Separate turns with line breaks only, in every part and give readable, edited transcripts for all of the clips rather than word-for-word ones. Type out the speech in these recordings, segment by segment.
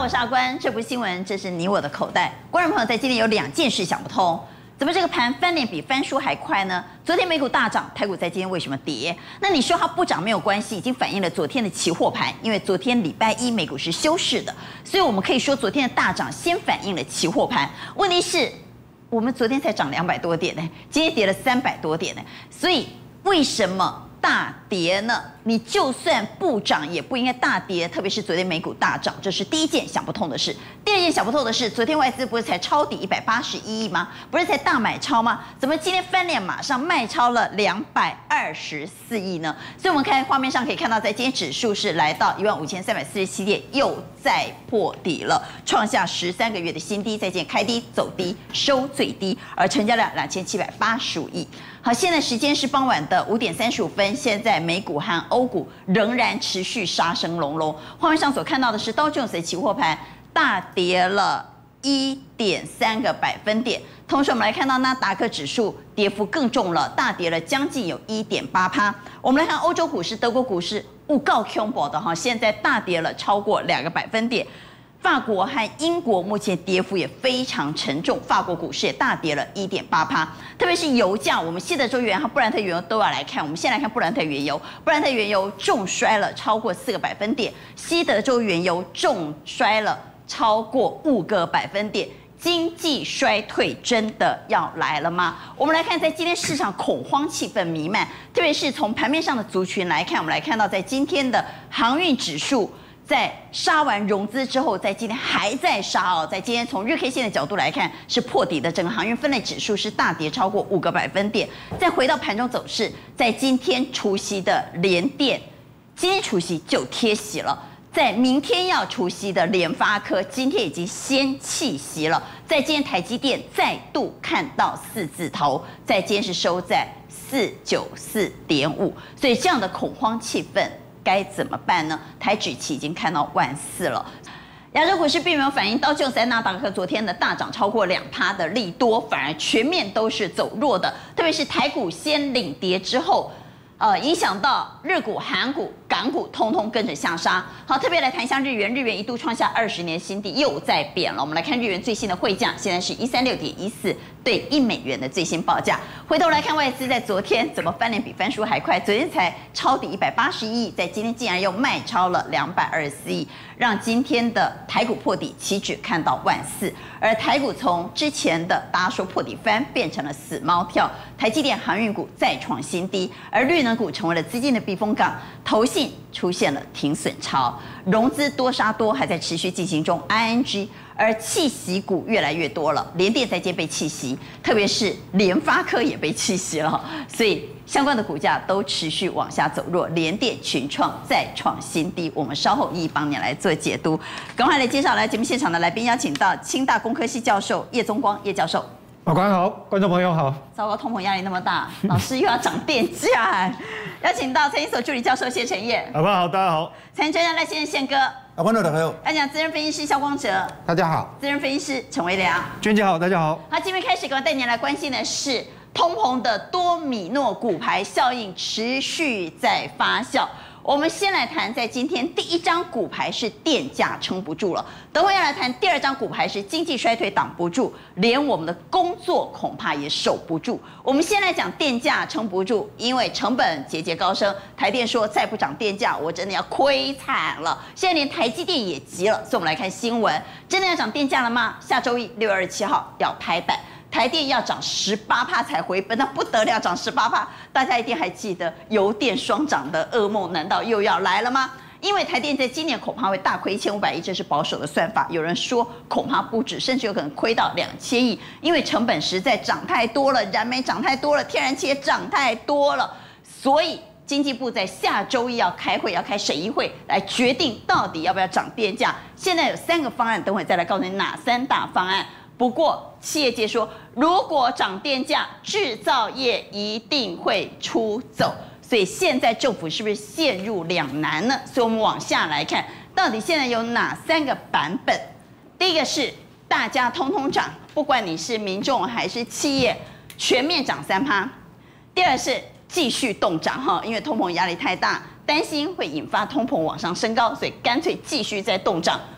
我是阿关，这不是新闻，这是你我的口袋。观众朋友在今天有2件事想不通，怎么这个盘翻脸比翻书还快呢？昨天美股大涨，台股在今天为什么跌？那你说它不涨没有关系，已经反映了昨天的期货盘，因为昨天礼拜一美股是休市的，所以我们可以说昨天的大涨先反映了期货盘。问题是，我们昨天才涨200多点呢，今天跌了300多点呢，所以为什么大跌呢？你就算不涨也不应该大跌，特别是昨天美股大涨，这是第一件想不通的事。第二件想不通的是，昨天外资不是才抄底181亿吗？不是才大买超吗？怎么今天翻脸马上卖超了224亿呢？所以我们看画面上可以看到，在今天指数是来到15347点，又再破底了，创下13个月的新低。在今天开低走低收最低，而成交量2785亿。好，现在时间是傍晚的5点35分，现在美股和欧股仍然持续杀声隆隆。画面上所看到的是道琼斯的期货盘大跌了1.3个百分点，同时我们来看到纳达克指数跌幅更重了，大跌了将近有1.8%。我们来看欧洲股市，德国股市够恐怖的哈，现在大跌了超过2个百分点。法国和英国目前跌幅也非常沉重，法国股市也大跌了1.8%。特别是油价，我们西德州原油和布兰特原油都要来看。我们先来看布兰特原油，布兰特原油重摔了超过4个百分点，西德州原油重摔了超过5个百分点。经济衰退真的要来了吗？我们来看，在今天市场恐慌气氛弥漫，特别是从盘面上的族群来看，我们来看到在今天的航运指数。在杀完融资之后，在今天还在杀哦。在今天从日 K 线的角度来看，是破底的。整个航运分类指数是大跌超过5个百分点。再回到盘中走势，在今天除息的联电，今天除息就贴息了。在明天要除息的联发科，今天已经先弃息了。在今天台积电再度看到4字头，在今天是收在494.5，所以这样的恐慌气氛。该怎么办呢？台指期已经看到14000了。亚洲股市并没有反映道琼斯、纳达克昨天的大涨超过2%的利多，反而全面都是走弱的。特别是台股先领跌之后，影响到日股、韩股、港股通通跟着下杀。好，特别来谈一下日元，日元一度创下20年新低，又再贬了。我们来看日元最新的汇价，现在是136.14对1美元的最新报价。回头来看外资在昨天怎么翻脸比翻书还快，昨天才抄底181亿，在今天竟然又卖超了224亿，让今天的台股破底，期指看到14000，而台股从之前的大家说破底翻变成了死猫跳，台积电航运股再创新低，而绿能股成为了资金的避风港，投信出现了停损潮，融资多杀多还在持续进行中 ，ING。而弃息股越来越多了，联电在今天被弃息，特别是联发科也被弃息了，所以相关的股价都持续往下走弱，联电、群创再创新低。我们稍后一一帮你来做解读。赶快来介绍来节目现场的来宾，邀请到清大工科系教授叶宗光叶教授。
法官好，观众朋友好。
糟糕，通膨压力那么大，老师又要涨电价。邀请到财经所助理教授谢承彦。
法官好，大家好。
财经专家赖先生宪哥。
观众朋友，
要讲资深分析师萧光哲，
大家好；
资深分析师陈维良，
娟姐好，大家好。
好，今天开始，我带您来关心的是通膨的多米诺骨牌效应持续在发酵。我们先来谈，在今天第一张骨牌是电价撑不住了，等会要来谈第2张骨牌是经济衰退挡不住，连我们的工作恐怕也守不住。我们先来讲电价撑不住，因为成本节节高升，台电说再不涨电价，我真的要亏惨了。现在连台积电也急了，所以我们来看新闻，真的要涨电价了吗？下周一6月27号要拍板。台电要涨18%才回本，那不得了，涨18%，大家一定还记得油电双涨的噩梦，难道又要来了吗？因为台电在今年恐怕会大亏1500亿，这是保守的算法。有人说恐怕不止，甚至有可能亏到2000亿，因为成本实在涨太多了，燃煤涨太多了，天然气也涨太多了，所以经济部在下周一要开会，要开审议会来决定到底要不要涨电价。现在有3个方案，等会再来告诉你哪3大方案。不过，企业界说，如果涨电价，制造业一定会出走。所以现在政府是不是陷入两难呢？所以我们往下来看，到底现在有哪3个版本？第一个是大家通通涨，不管你是民众还是企业，全面涨3%。第二是继续动涨哈，因为通膨压力太大，担心会引发通膨往上升高，所以干脆继续再动涨。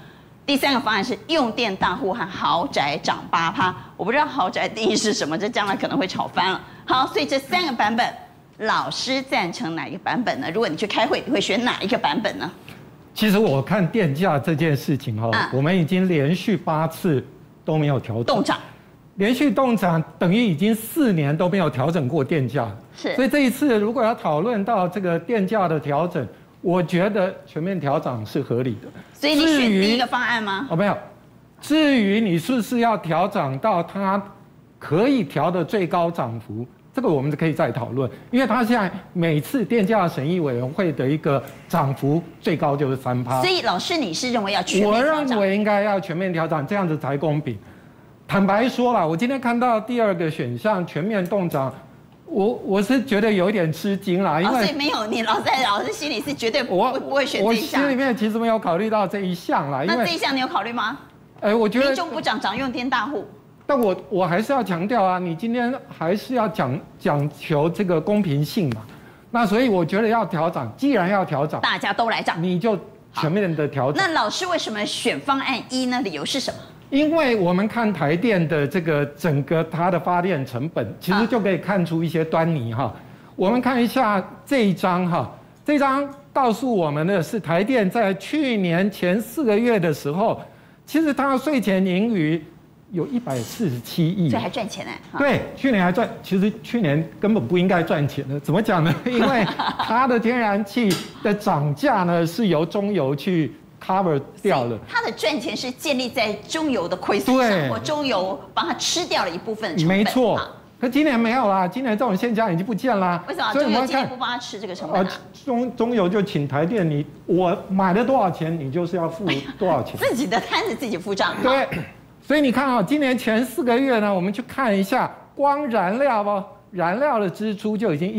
第3个方案是用电大户和豪宅涨8%，我不知道豪宅定义是什么，这将来可能会吵翻了。好，所以这3个版本，老师赞成哪一个版本呢？如果你去开会，你会选哪一个版本呢？
其实我看电价这件事情我们已经连续8次都没有调整，
动涨，
连续动涨等于已经4年都没有调整过电价，所以这一次如果要讨论到这个电价的调整，我觉得全面调涨是合理的。
所以你选第1个方案吗？
没有。至于你是不是要调涨到它可以调的最高涨幅，这个我们可以再讨论，因为它现在每次电价审议委员会的一个涨幅最高就是3%。
所以老师你是认为要全面调涨？
我认为应该要全面调涨，这样子才公平。坦白说啦，我今天看到第2个选项全面动涨，我是觉得有一点吃惊啦，因为
所以没有你老师心里是绝对不会选这一项。
我心里面其实没有考虑到这一项啦。
那这一项你有考虑吗？
我觉得
民众不涨用电大户。
但我还是要强调啊，你今天还是要讲求这个公平性嘛。那所以我觉得要调涨，既然要调涨，
大家都来涨，
你就全面的调整。
那老师为什么选方案1呢？理由是什么？
因为我们看台电的这个整个它的发电成本，其实就可以看出一些端倪哈。我们看一下这一张哈，这张告诉我们的是台电在去年前4个月的时候，其实它的税前盈余有147亿，
所以还赚钱
对，去年还赚，其实去年根本不应该赚钱的，怎么讲呢？因为它的天然气的涨价呢是由中油去cover 掉了，
它的赚钱是建立在中油的亏损上，或中油帮它吃掉了一部分的成本。
没错，可今年没有啦，今年这种现象已经不见啦。
为什么？中油今年不帮他吃这个成本
中油就请台电，我买了多少钱，你就是要付多少钱，
自己的摊子自己付账。
对，所以你看今年前4个月呢，我们去看一下，光燃料的支出就已经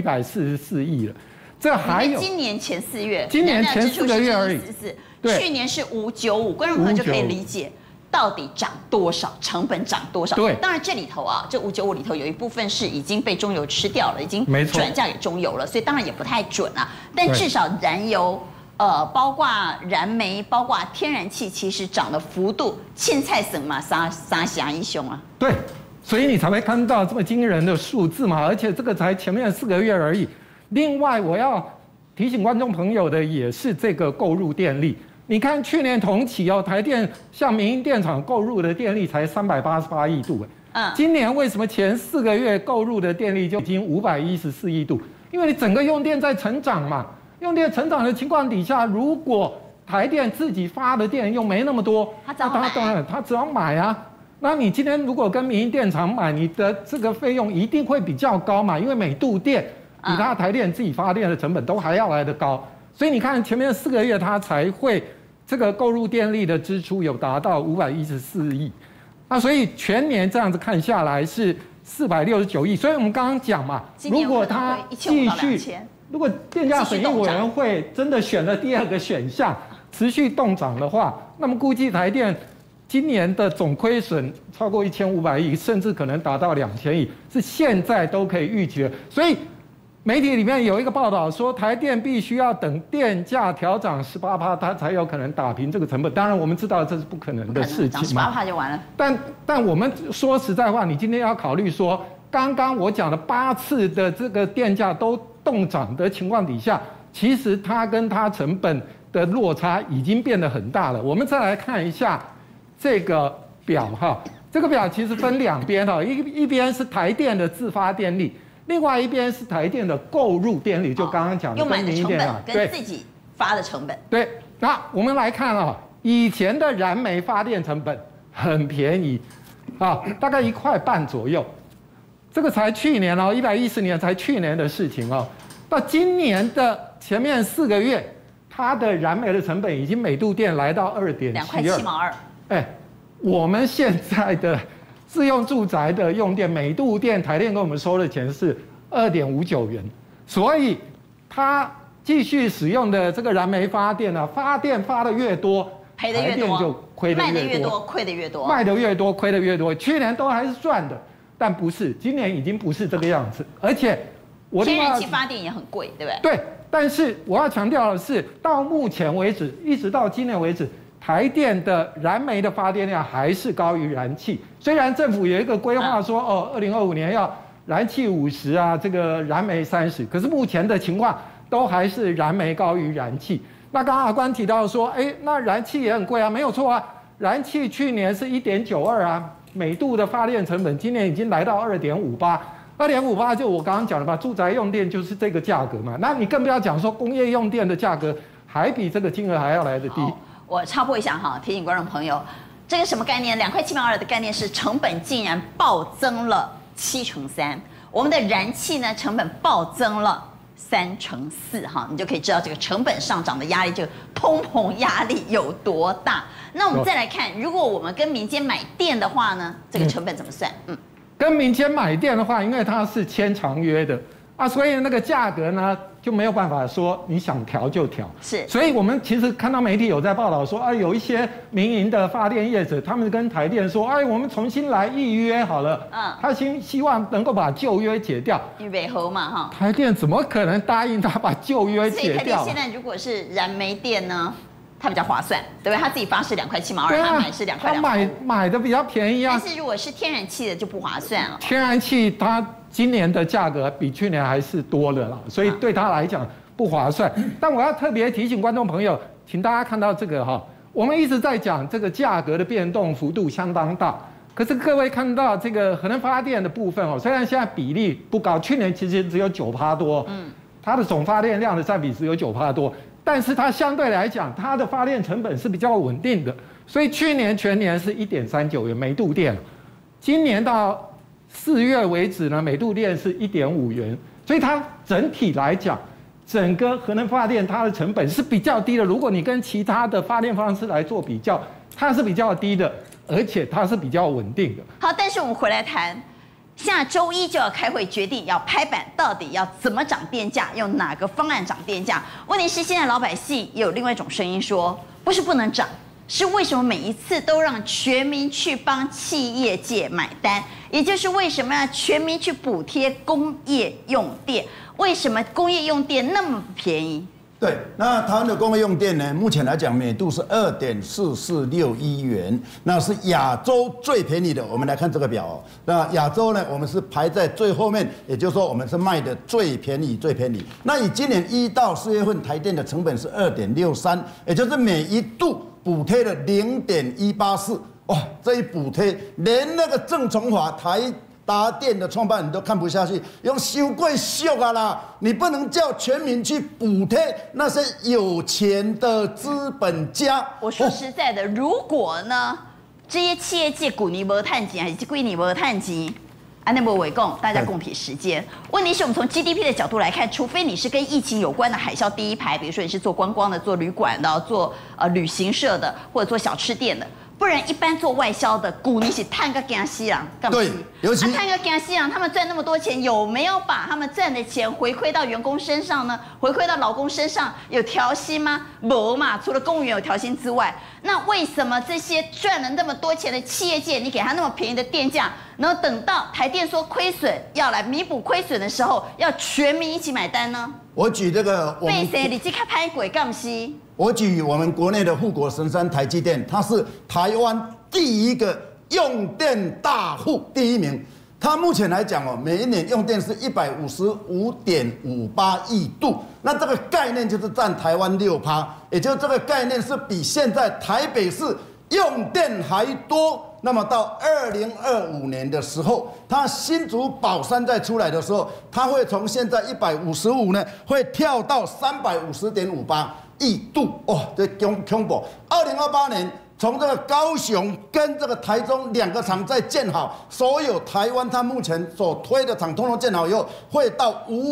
1144亿了。这还有
今年前4月，
今年前4个月而已。
去年是595，观众朋友就可以理解到底涨多少，成本涨多少。
对，
当然这里头这595里头有一部分是已经被中油吃掉了，已经转嫁给中油了，所以当然也不太准啊。但至少燃油，包括燃煤，包括天然气，其实涨的幅度，凊彩省嘛，三峡一凶啊。
对，所以你才会看到这么惊人的数字嘛，而且这个才前面4个月而已。另外，我要提醒观众朋友的也是这个购入电力。你看去年同期台电向民营电厂购入的电力才388亿度，今年为什么前4个月购入的电力就已经514亿度？因为你整个用电在成长嘛，用电成长的情况底下，如果台电自己发的电又没那么多，
他当
然他只要买啊。那你今天如果跟民营电厂买，你的这个费用一定会比较高嘛，因为每度电比它台电自己发电的成本都还要来得高。所以你看前面4个月它才会这个购入电力的支出有达到514亿，那所以全年这样子看下来是469亿。所以我们刚刚讲嘛，如果它继续，如果电价审议委员会真的选了第2个选项持续动涨的话，那么估计台电今年的总亏损超过1500亿，甚至可能达到2000亿，是现在都可以预期的。所以媒体里面有一个报道说，台电必须要等电价调涨18%，它才有可能打平这个成本。当然，我们知道这是不可能的事情嘛。
涨18%就完了。
但我们说实在话，你今天要考虑说，刚刚我讲的8次的这个电价都动涨的情况底下，其实它跟它成本的落差已经变得很大了。我们再来看一下这个表哈，这个表其实分2边哈，一边是台电的自发电力。另外一边是台电的购入电力，就刚刚讲的
用买的成本跟自己发的成本。
对，那我们来看以前的燃煤发电成本很便宜，大概1块半左右。这个才去年110年才去年的事情到今年的前面4个月，它的燃煤的成本已经每度电来到2.72块
7毛2。
我们现在的自用住宅的用电每度电，台电跟我们收的钱是2.59元，所以它继续使用的这个燃煤发电发电发的越多，
赔的越多，
就亏的
卖的越多，亏的越多，
卖的越多，亏的越多。去年都还是赚的，但不是，今年已经不是这个样子。而且
天然气发电也很贵，对不对？
对，但是我要强调的是，到目前为止，一直到今年为止， 台电的燃煤的发电量还是高于燃气。虽然政府有一个规划说，2025年要燃气50啊，这个燃煤30，可是目前的情况都还是燃煤高于燃气。那刚刚阿关提到说，那燃气也很贵啊，没有错啊，燃气去年是1.92啊，每度的发电成本，今年已经来到2.58，2.58就我刚刚讲的吧，住宅用电就是这个价格嘛，那你更不要讲说工业用电的价格还比这个金额还要来得低。
我插播一下哈，提醒观众朋友，这个什么概念？2块7毛2的概念是成本竟然暴增了7%，我们的燃气呢成本暴增了3%哈，你就可以知道这个成本上涨的压力，这个通膨压力有多大。那我们再来看，如果我们跟民间买电的话呢，这个成本怎么算？
跟民间买电的话，因为它是签长约的啊，所以那个价格呢就没有办法说你想调就调。
是，
所以我们其实看到媒体有在报道说，有一些民营的发电业者，他们跟台电说，我们重新来预约好了。他希望能够把旧约解掉。
预备好嘛哈。
台电怎么可能答应他把旧约解掉？
所以台电现在如果是燃煤电呢？它比较划算，对不对？他自己发是2块7毛2，他买是2块2毛5。
他买的比较便宜啊。
但是如果是天然气的就不划算了。
天然气它今年的价格比去年还是多了啦，所以对他来讲不划算。但我要特别提醒观众朋友，请大家看到这个哈，我们一直在讲这个价格的变动幅度相当大，可是各位看到这个核能发电的部分虽然现在比例不高，去年其实只有9%多，它的总发电量的占比只有9%多。但是它相对来讲，它的发电成本是比较稳定的，所以去年全年是1.39元每度电，今年到4月为止呢，每度电是1.5元，所以它整体来讲，整个核能发电它的成本是比较低的。如果你跟其他的发电方式来做比较，它是比较低的，而且它是比较稳定的。
好，但是我们回来谈。下周一就要开会决定要拍板，到底要怎么涨电价，用哪个方案涨电价？问题是现在老百姓也有另外一种声音说，不是不能涨，是为什么每一次都让全民去帮企业界买单？也就是为什么要全民去补贴工业用电？为什么工业用电那么便宜？
对，那台湾的工业用电呢，目前来讲每度是2.4461元，那是亚洲最便宜的。我们来看这个表那亚洲呢，我们是排在最后面，也就是说我们是卖的最便宜。那以今年1到4月份台电的成本是2.63，也就是每一度补贴了0.184。哇，这一补贴连那个郑崇华台达电的创办人都看不下去，用收贵秀啊啦！你不能叫全民去补贴那些有钱的资本家。
我说实在的，如果呢，这些企业界股年没探钱，还是贵年没探钱，那么为共，大家共体时间。问题是我们从 GDP 的角度来看，除非你是跟疫情有关的海啸第一排，比如说你是做观光的、做旅馆的、做旅行社的，或者做小吃店的。不然，一般做外销的，股你是探个惊西郎，干嘛？
对，尤其
探个惊西郎，他们赚那么多钱，有没有把他们赚的钱回馈到员工身上呢？回馈到劳工身上，有调薪吗？没嘛，除了公务员有调薪之外，那为什么这些赚了那么多钱的企业界，你给他那么便宜的电价，然后等到台电说亏损要来弥补亏损的时候，要全民一起买单呢？
我举这个，
被谁你去看拍鬼干西？
我举我们国内的护国神山台积电，它是台湾第一个用电大户第1名。它目前来讲每一年用电是155.58亿度，那这个概念就是占台湾6%，也就是这个概念是比现在台北市用电还多。那么到2025年的时候，它新竹宝山再出来的时候，它会从现在155呢，会跳到350.58亿度这恐怖。2028年，从这个高雄跟这个台中2个厂再建好，所有台湾它目前所推的厂通通建好以后，会到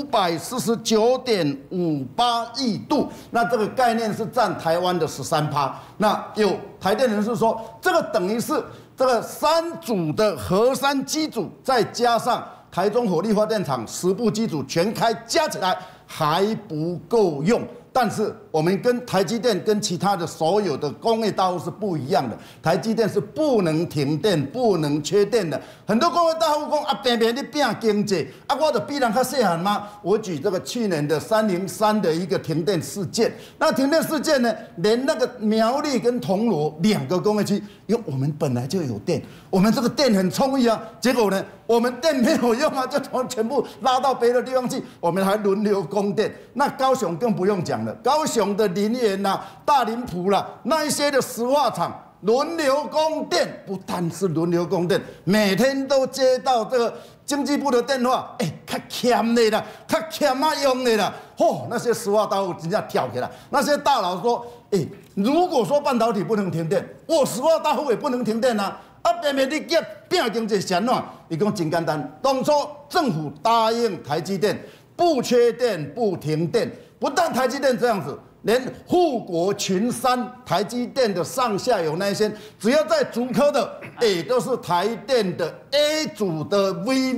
549.58亿度。那这个概念是占台湾的13%。那有台电人士说，这个等于是这个3组的核3机组，再加上台中火力发电厂10部机组全开，加起来还不够用。 但是我们跟台积电跟其他的所有的工业大户是不一样的，台积电是不能停电、不能缺电的。很多工业大户讲啊，偏偏你拼经济，啊，我就比人较细汉吗？我举这个去年的303的一个停电事件，那停电事件呢，连那个苗栗跟铜锣2个工业区，因为我们本来就有电，我们这个电很充裕啊，结果呢，我们电没有用啊，就全部拉到别的地方去，我们还轮流供电。那高雄更不用讲了，高雄的林园啦、大林埔啦，那一些的石化厂轮流供电，不但是轮流供电，每天都接到这个经济部的电话，较欠的啦，较欠啊用的啦，那些石化大户真正跳起来，那些大佬说，如果说半导体不能停电，我石化大户也不能停电啊。偏偏你拼经济是安怎？伊讲真简单，当初政府答应台积电不缺电、不停电，不但台积电这样子，连护国群山台积电的上下游那些，只要在竹科的，都是台电的 A 组的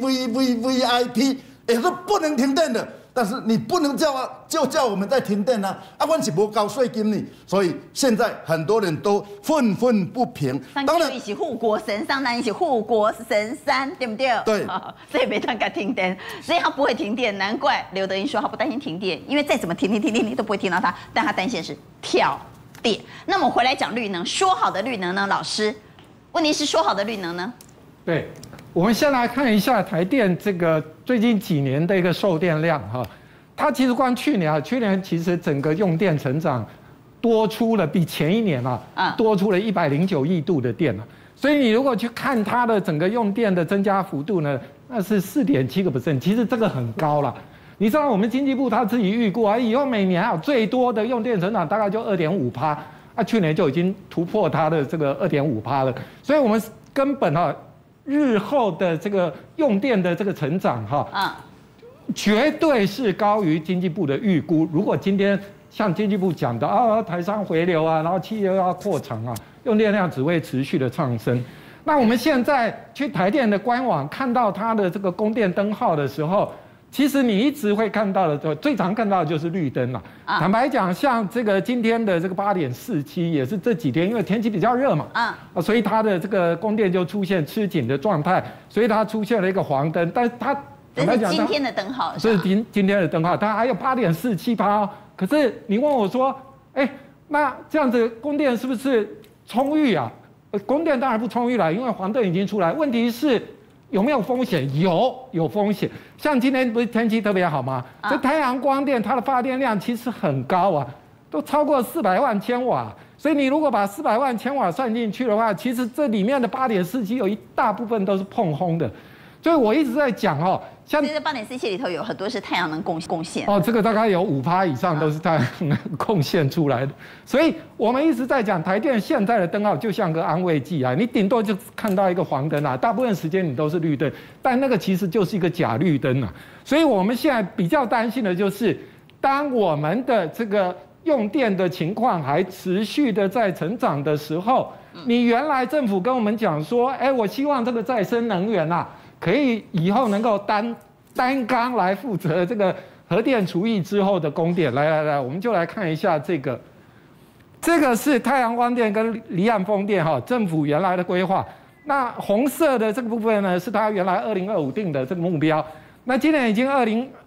VIP， 也是不能停电的。但是你不能叫我们在停电啊！我是没交税金呢，所以现在很多人都愤愤不平。
当然，一起护国神山，那一起护国神山，对不对？
对，
所以没办法停电，所以他不会停电，难怪刘德英说他不担心停电，因为再怎么停你都不会听到他，但他担心的是跳电。那么回来讲绿能，说好的绿能呢，老师？问题是说好的绿能呢？
对。我们先来看一下台电这个最近几年的一个售电量哈，它其实光去年其实整个用电成长多出了比前一年多出了109亿度的电了，所以你如果去看它的整个用电的增加幅度呢，那是4.7%，其实这个很高了。你知道我们经济部他自己预估以后每年最多的用电成长大概就2.5%，去年就已经突破它的这个2.5%了，所以我们根本日后的这个用电的这个成长绝对是高于经济部的预估。如果今天像经济部讲的台商回流然后企业要扩厂用电量只会持续的上升。那我们现在去台电的官网看到它的这个供电灯号的时候，其实你一直会看到的，最常看到的就是绿灯了。坦白讲，像这个今天的这个8.47，也是这几天因为天气比较热嘛，所以它的这个供电就出现吃紧的状态，所以它出现了一个黄灯。但是它坦白讲，
今天的灯号
是今天的灯号，它还有8.478。可是你问我说，那这样子供电是不是充裕啊？供电当然不充裕了，因为黄灯已经出来。问题是，有没有风险？有风险。像今天不是天气特别好吗？这太阳光电它的发电量其实很高都超过400万千瓦。所以你如果把400万千瓦算进去的话，其实这里面的8.47有一大部分都是碰轰的。所以我一直在讲
像这8.47里头有很多是太阳能贡献
这个大概有5%以上都是太阳能贡献出来的。所以我们一直在讲台电现在的灯号就像个安慰剂你顶多就看到一个黄灯大部分时间你都是绿灯，但那个其实就是一个假绿灯所以我们现在比较担心的就是，当我们的这个用电的情况还持续的在成长的时候，你原来政府跟我们讲说，我希望这个再生能源可以以后能够单缸来负责这个核电除役之后的供电。来，我们就来看一下这个是太阳光电跟离岸风电政府原来的规划。那红色的这个部分呢，是它原来2025定的这个目标。那今年已经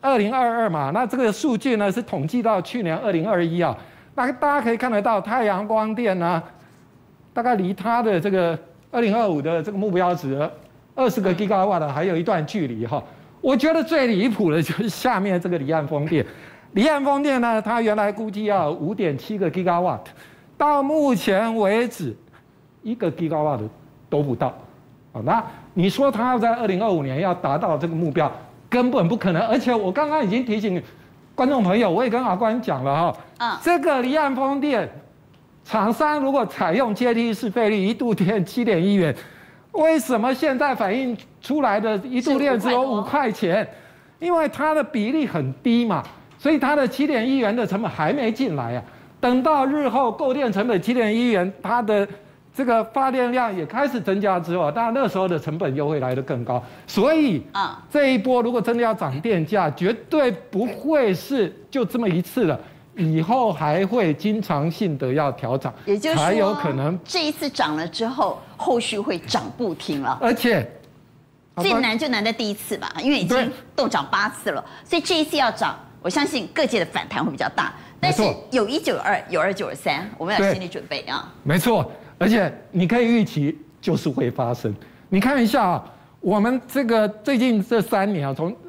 2022嘛，那这个数据呢是统计到去年2021那大家可以看得到，太阳光电呢，大概离它的这个2025的这个目标值20个 gigawatt 还有一段距离我觉得最离谱的就是下面这个离岸风电。离岸风电呢，它原来估计要5.7个 gigawatt， 到目前为止1个 gigawatt 都不到。那你说它要在2025年要达到这个目标，根本不可能。而且我刚刚已经提醒观众朋友，我也跟阿关讲了这个离岸风电厂商如果采用阶梯式费率，1度电7.1元。为什么现在反映出来的1度电只有5块钱？因为它的比例很低嘛，所以它的7.1元的成本还没进来等到日后购电成本7.1元，它的这个发电量也开始增加之后，当然那时候的成本又会来得更高。所以这一波如果真的要涨电价，绝对不会是就这么一次了， 以后还会经常性的要调涨，
也就是说
才有可能
这一次涨了之后，后续会涨不停了。
而且
最难就难在第一次吧，因为已经动涨8次了，所以这一次要涨，我相信各界的反弹会比较大。但是有1就有2，有2就有3，我们要心理准备啊。
没错，而且你可以预期就是会发生。你看一下啊，我们这个最近这3年啊，从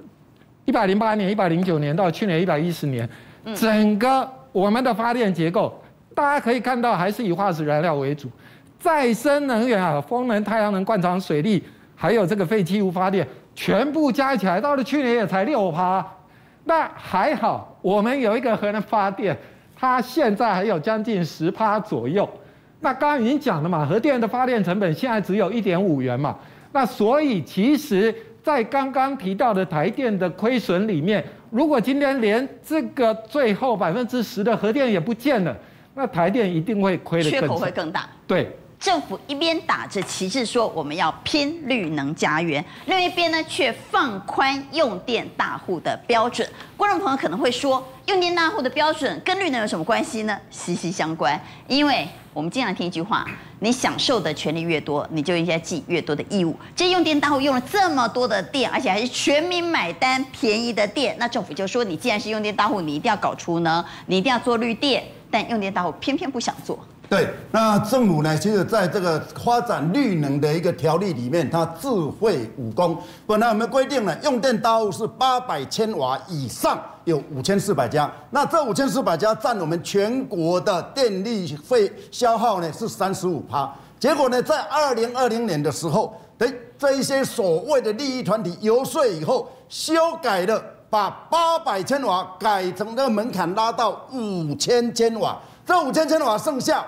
108年、109年到去年110年。整个我们的发电结构，大家可以看到还是以化石燃料为主，再生能源啊，风能、太阳能、灌场水力，还有这个废弃物发电，全部加起来，到了去年也才6%。那还好，我们有一个核能发电，它现在还有将近10%左右。那刚刚已经讲了嘛，核电的发电成本现在只有1.5元嘛，那所以其实，在刚刚提到的台电的亏损里面，如果今天连这个最后10%的核电也不见了，那台电一定会亏得更惨，
缺口会更大。
对，
政府一边打着旗帜说我们要拼绿能家园，另一边呢却放宽用电大户的标准。观众朋友可能会说，用电大户的标准跟绿能有什么关系呢？息息相关，因为我们经常听一句话，你享受的权利越多，你就应该尽越多的义务。这用电大户用了这么多的电，而且还是全民买单便宜的电，那政府就说你既然是用电大户，你一定要搞储能，你一定要做绿电，但用电大户偏偏不想做。
对，那政府呢，其实在这个发展绿能的一个条例里面，它智慧武功。本来我们规定了，用电大户是800千瓦以上，有5400家。那这5400家占我们全国的电力费消耗呢是35%。结果呢，在2020年的时候，这一些所谓的利益团体游说以后，修改了，把800千瓦改成这个门槛拉到5000千瓦。这5000千瓦剩下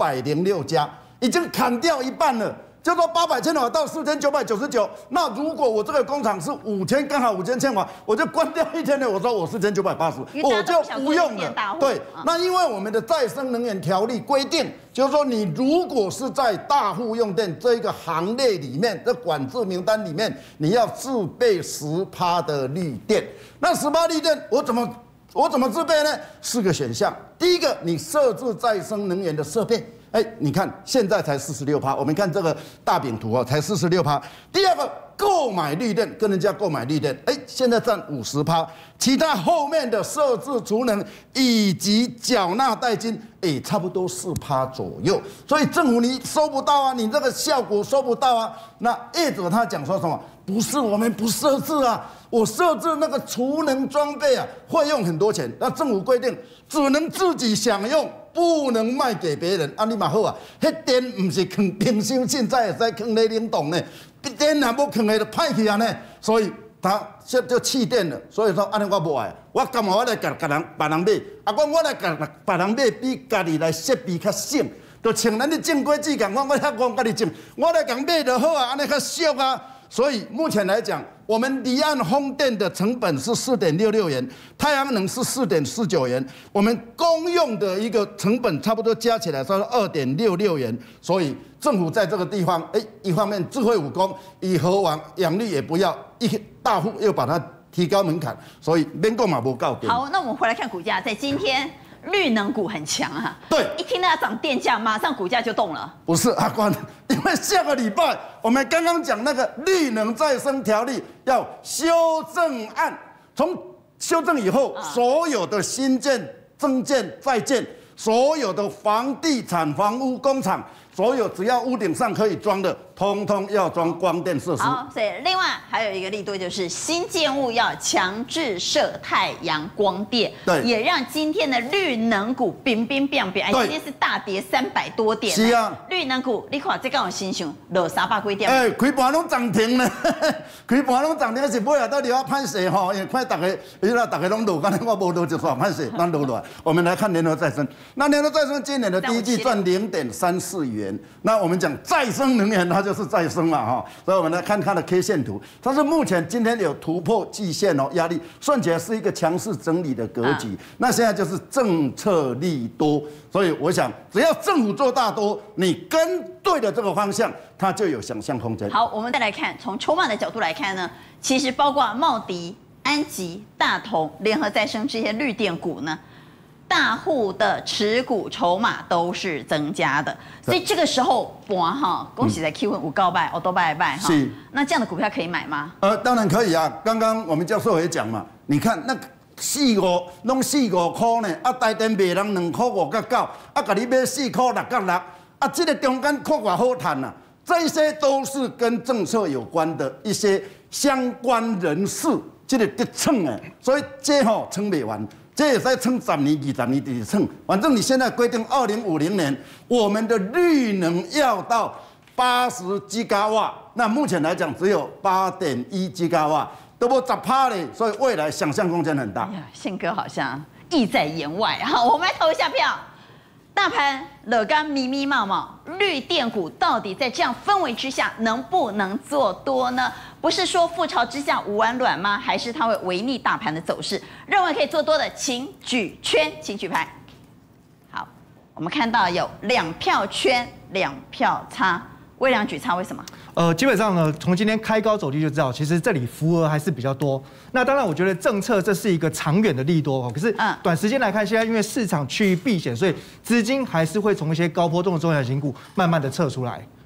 506家，已经砍掉一半了。就说800千瓦到4999，那如果我这个工厂是5000，刚好5000千瓦，我就关掉1天呢。我说我4980，我就不用了。对，那因为我们的再生能源条例规定，就是说你如果是在大户用电这一个行列里面，这管制名单里面，你要自备10%的绿电。那10%绿电我怎么自备呢？4个选项。第一个，你设置再生能源的设备。你看现在才46%，我们看这个大饼图啊，才46%。第二个，购买绿电，跟人家购买绿电，现在占50%。其他后面的设置储能以及缴纳代金，差不多4%左右。所以政府你收不到啊，你这个效果收不到啊。那业者他讲说什么？不是我们不设置啊，我设置那个储能装备啊，会用很多钱。那政府规定只能自己享用，不能卖给别人。你嘛好啊，那电不是放冰箱，现在也在放在冷冻呢，电若要放的就歹去啊呢。所以他就弃电了。所以说，安尼我不爱，我干嘛我来给别人买？我来给别人买，比家己来设备较省。就像咱的正规技工，我遐讲家己种，我来讲买就好啊，安尼较俗啊。所以目前来讲，我们离岸风电的成本是4.66元，太阳能是4.49元，我们公用的一个成本差不多加起来是2.66元。所以政府在这个地方，一方面智慧武功，以核网养绿也不要，一大户又把它提高门槛，所以免讲嘛无够。
好，那我们回来看股价，在今天。绿能股很强啊，
对，
一听到要涨电价，马上股价就动了。
不是阿关，因为下个礼拜我们刚刚讲那个绿能再生条例要修正案，从修正以后，所有的新建、增建、再建，所有的房地产、房屋工厂，所有只要屋顶上可以装的，通通要装光电设施。
好，所以另外还有一个利多就是新建物要强制设太阳光电，
对，
也让今天的绿能股冰冰冰冰，今天是大跌300多点。
是啊，
绿能股你看这个有新想落300几点？
开盘拢涨停呢，开盘拢涨停是尾啊，到底要判谁哈？因为看大家拢落，刚才我无落就算判谁，咱落落。我们来看联合再生，那联合再生今年的第一季赚0.34元，那我们讲再生能源它就是再生嘛哈，所以我们来看它的 K 线图，它是目前今天有突破季线哦，压力算起来是一个强势整理的格局。那现在就是政策利多，所以我想只要政府做大多，你跟对的这个方向，它就有想象空间。
好，我们再来看，从筹码的角度来看呢，其实包括茂迪、安吉、大同、联合再生这些绿电股呢。 大户的持股筹码都是增加的，所以这个时候哈，恭喜在 Q1 5高拜，都拜哈。是，那这样的股票可以买吗？
当然可以啊。刚刚我们教授也讲嘛，你看那4、5拢4、5块呢，啊，台电卖人2块5角9，啊，甲你买4块6角6，啊，这个中间看偌好赚啊，这些都是跟政策有关的一些相关人士。这个得蹭哎，所以这吼蹭不完，这也在蹭10年、20年得蹭。反正你现在规定2050年，我们的绿能要到80吉瓦，那目前来讲只有8.1吉瓦，都不10%嘞，所以未来想象空间很大。
宪哥好像意在言外。好，我们来投一下票。大盘乐干迷迷冒冒，绿电股到底在这样氛围之下能不能做多呢？不是说覆巢之下无完卵吗？还是它会违逆大盘的走势？认为可以做多的，请举圈，请举牌。好，我们看到有2票圈，2票叉。微量举差为什么？
基本上呢，从今天开高走低就知道，其实这里浮额还是比较多。那当然，我觉得政策这是一个长远的利多，可是短时间来看，现在因为市场趋于避险，所以资金还是会从一些高波动的中小型股慢慢的撤出来。